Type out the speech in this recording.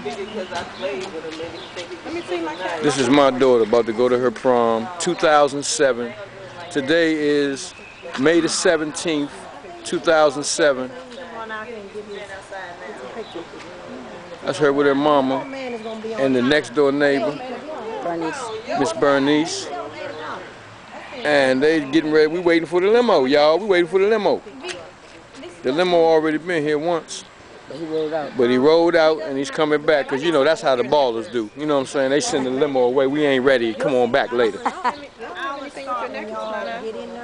This is my daughter about to go to her prom, 2007. Today is May the 17th, 2007. That's her with her mama and the next door neighbor, Miss Bernice. And they getting ready. We waiting for the limo, y'all. We waiting for the limo. The limo already been here once. But he rolled out and he's coming back, because you know that's how the ballers do. You know what I'm saying? They send the limo away. We ain't ready. Come on back later.